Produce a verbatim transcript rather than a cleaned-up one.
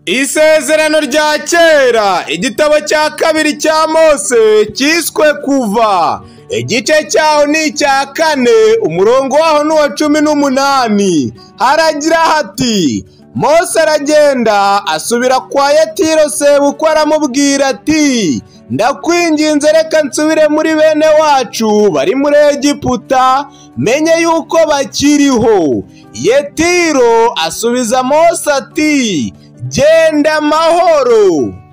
Isezerano rya kera, igitabo cya kabiri cya Mose cyiswe Kuva, igice cyaho ni icya kane, umurongo waho ni uwa cumi n'umunani. Haragira hati: Mose aragenda asubira kwa Yetiro sebukwe, aramubwira ati: ndakwinginze reka nsubire muri bene wacu bari muri Egiputa, menye yuko bakiriho. Yetiro asubiza Mose ati: genda amahoro.